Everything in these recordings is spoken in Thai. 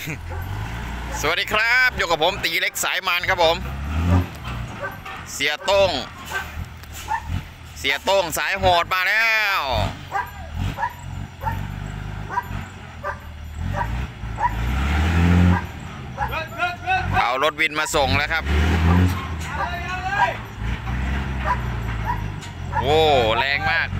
สวัสดีครับอยู่กับผมตีเล็กสายมันครับผมเสียโต้งสายโหดมาแล้วเอารถวินมาส่งแล้วครับโอ้แรงมาก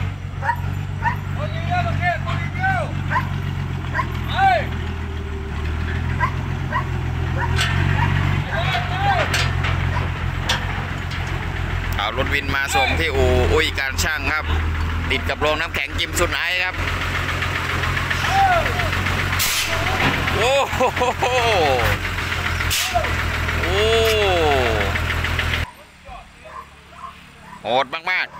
เอารถวินมาส่งที่อู่อุ้ยการช่างครับติดกับโรงน้ำแข็งจิมสุดไหนครับโอ้โหโอ้โหดมาก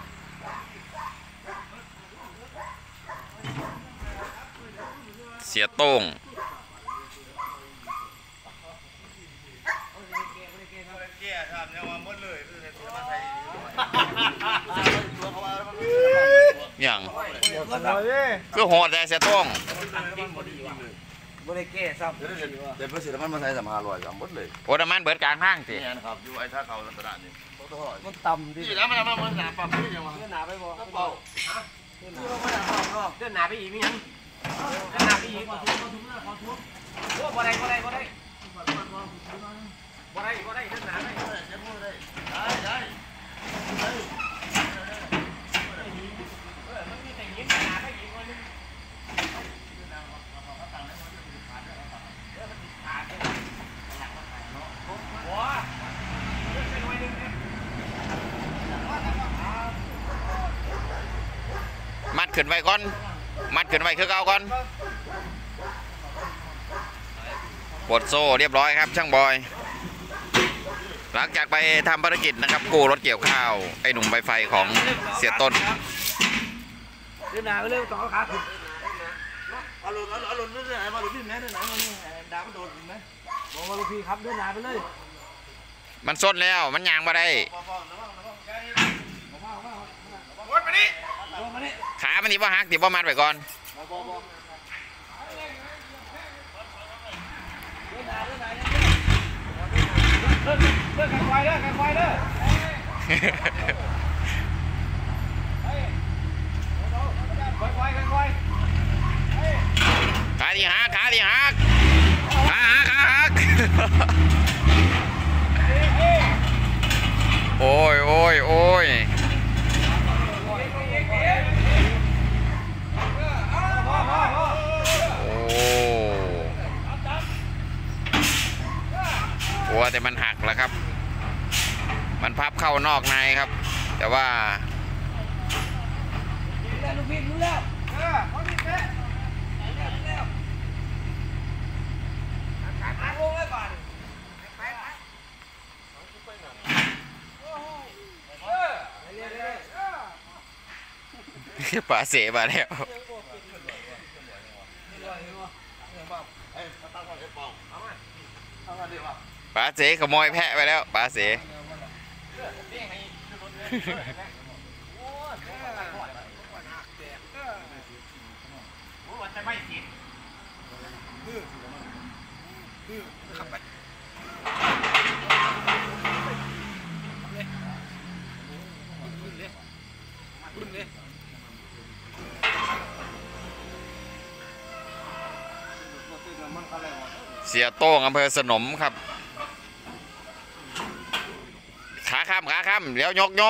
ๆเสียโต้งอย่างก็โหดแต่เสียโต้งบริเกตซ้ำเดี๋ยวเพื่อนสิมันมาใส่300ซ้ำหมดเลยโอ้น้ำมันเบิดกลางห้างสิครับอยู่ไอ้ท่าเขาลักษณะนี้มันต่ำดิแล้วมันหนาปั๊บนี่ยังวะเดินหนาไปบ่เบาเดินหนาไปอีกมั้ยยังเดินหนาไปอีกโอ้บ่ได้เดินหนาไปได้มันมีแต่ยิงหนาไปอีกคนนึงมัดขึ้นไว้ก่อนมัดขึ้นไว้คือเก่าก่อนปลดโซ่เรียบร้อยครับช่างบอยหลังจากไปทำภารกิจนะครับกู้รถเกี่ยวข้าวไอ้หนุ่มใบไฟของเสียต้นเดินหนาไปเรื่อยต่อขาขึ้นเอาหลุดเรื่อยๆมาหลุดที่ไหนมันดาบมันโดนไหมบอกว่าลูกพี่ครับเดินหนาไปเลยมันส้นแล้วมันยางมาได้ขามันตีบ่หักตีบ่มัดไว้ก่อนกันไฟเด้อขาที่หักขาหักโอ้ยโอ้แต่มันหักแล้วครับมันพับเข้านอกในครับแต่ว่าลูกพี่รู้แล้วป่าเสมาแล้วป่าเสขโมยแพะไปแล้วป่าเสเสียโต้งอำเภอสนมครับขาข้ามเดี๋ยวยก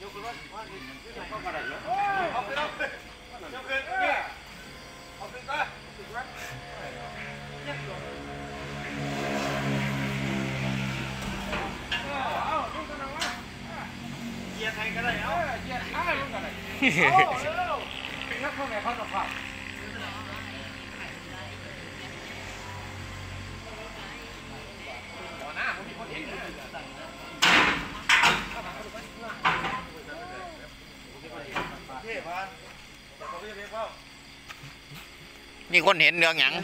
นี่คนเห็นเรื่องหยัง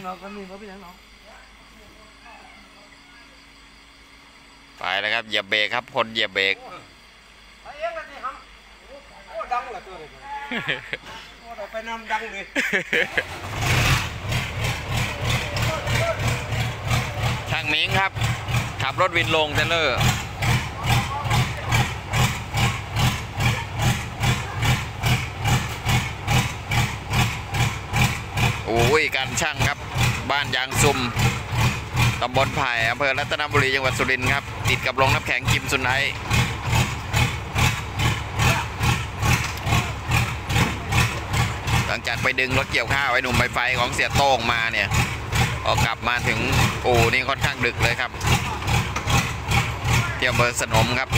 ไปแล้วครับเหยียบเบรกครับคนเหยียบเบรกดังเหลือเกินไปนำดังเลยมิงครับขับรถวินลงเทรลเลอร์โอ้ยการช่างครับบ้านยางซุ่มตำบลไผ่อำเภอรัตนบุรีจังหวัดสุรินทร์ครับติดกับโรงน้ำแข็งกิมซุนไนท์หลังจากไปดึงรถเกี่ยวข้าวไอ้หนุ่มใบไฟของเสียโต้งมาเนี่ยพอกลับมาถึงอู่นี่ค่อนข้างดึกเลยครับที่อำเภอสนมครับ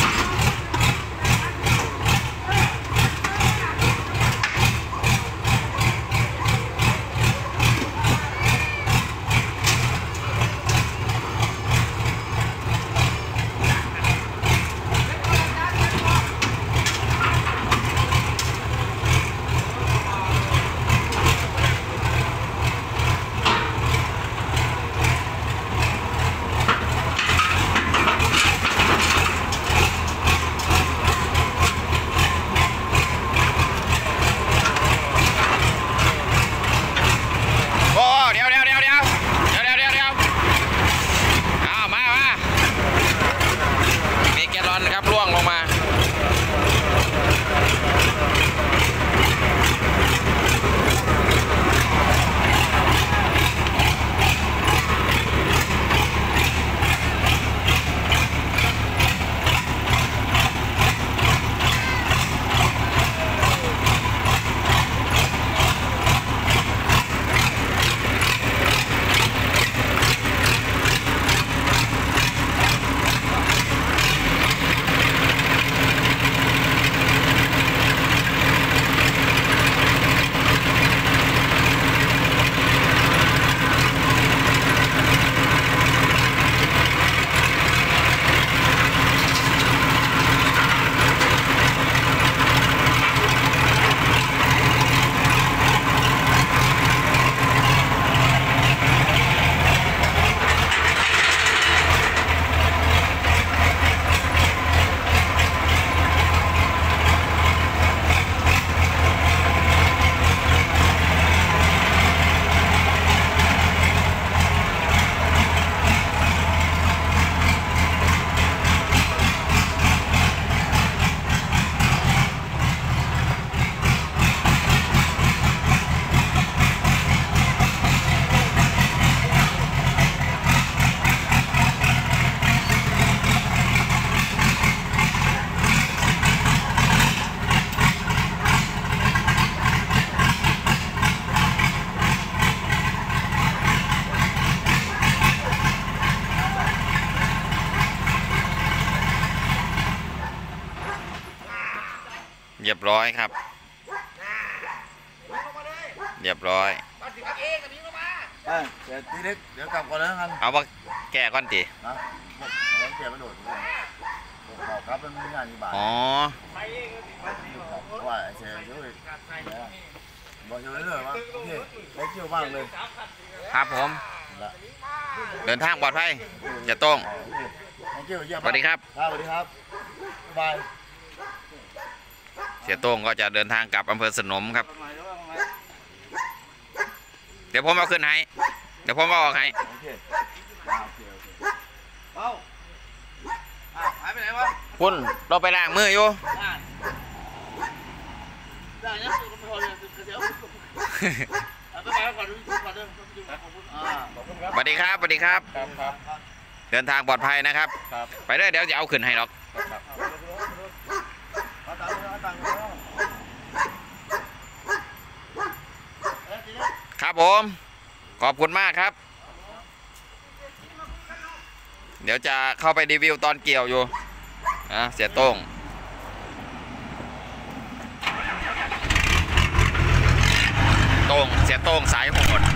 ครับล่วงลงมาเรียบร้อยครับเรียบร้อยเดี๋ยวทีนี้เดี๋ยวกลับก่อนแล้วกันเอาว่าแก่ก่อนตีนะแล้วเกียร์กระโดดขอบครับมันไม่งานกี่บาทอ๋อว่าไอ้เชฟด้วยบอกเชฟเลยว่าโอเคได้เกี่ยวบ้างเลยครับผมเดินทางปลอดภัยอย่าต้องสวัสดีครับสวัสดีครับบายเสียโต้งก็จะเดินทางกลับอำเภอสนมครับเดี๋ยวผมเอาขึ้นให้เดี๋ยวผมเอาออกให้หายไปไหนวะคุณเราไปล้างมืออยู่สวัสดีครับสวัสดีครับเดินทางปลอดภัยนะครับไปเรื่อยเดี๋ยวจะเอาขึ้นให้หรอกครับผมขอบคุณมากครับเดี๋ยวจะเข้าไปรีวิวตอนเกี่ยวอยู่เสียโต้งเสียโต้งสายโหด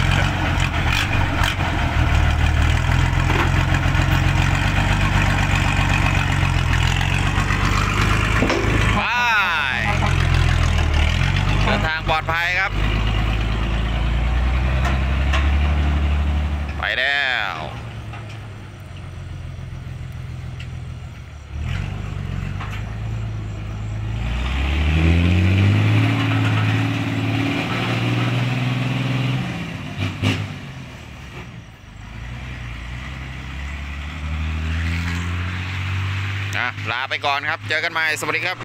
เดินทางปลอดภัยครับไปแล้วลาไปก่อนครับ เจอกันใหม่ สวัสดีครับ